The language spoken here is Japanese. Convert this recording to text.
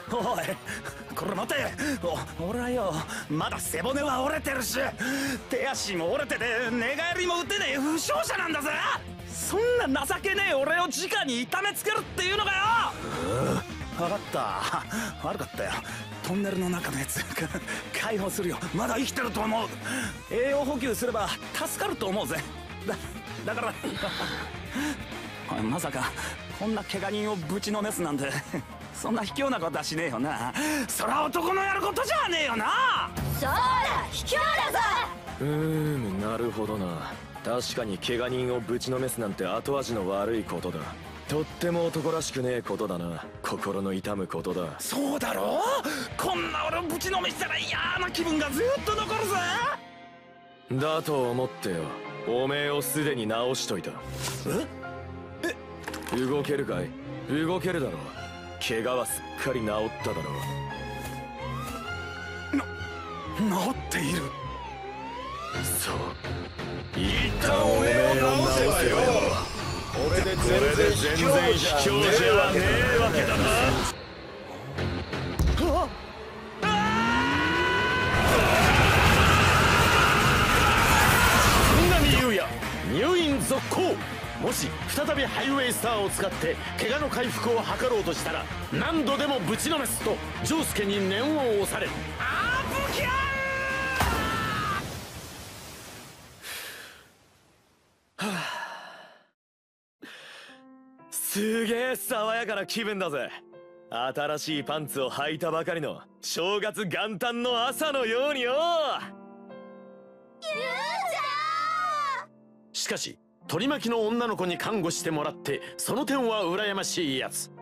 おい、これ待て。俺はよ、まだ背骨は折れてるし、手足も折れてて寝返りも打てねえ負傷者なんだぜ。そんな情けねえ俺を直に痛めつけるっていうのかよ。分かった、悪かったよ。トンネルの中のやつ解放するよ。まだ生きてると思う。栄養補給すれば助かると思うぜ。だからまさかこんな怪我人をぶちのめすなんてそんな卑怯なことはしねえよな。そら男のやることじゃねえよな。 そうだ、卑怯だぞ。 なるほどな。確かに怪我人をぶちのめすなんて後味の悪いことだ。とっても男らしくねえことだな。心の痛むことだ。 そうだろう。こんな俺をぶちのめしたら嫌な気分がずっと残るぜ。 だと思ってよ、おめえをすでに治しといた。動けるかい？動けるだろう。怪我はすっかり治っただろう。治っている。 そう、一旦おめえを治せばよ。これで全然卑怯じゃねえわけだな。 本並優也、入院続行。もし再びハイウェイスターを使って怪我の回復を図ろうとしたら何度でもぶちのめすと丈介に念を押される。 ブキャー。すげえ爽やかな気分だぜ。新しいパンツを履いたばかりの正月元旦の朝のようによ。 しかし取り巻きの女の子に看護してもらってその点は羨ましいやつ。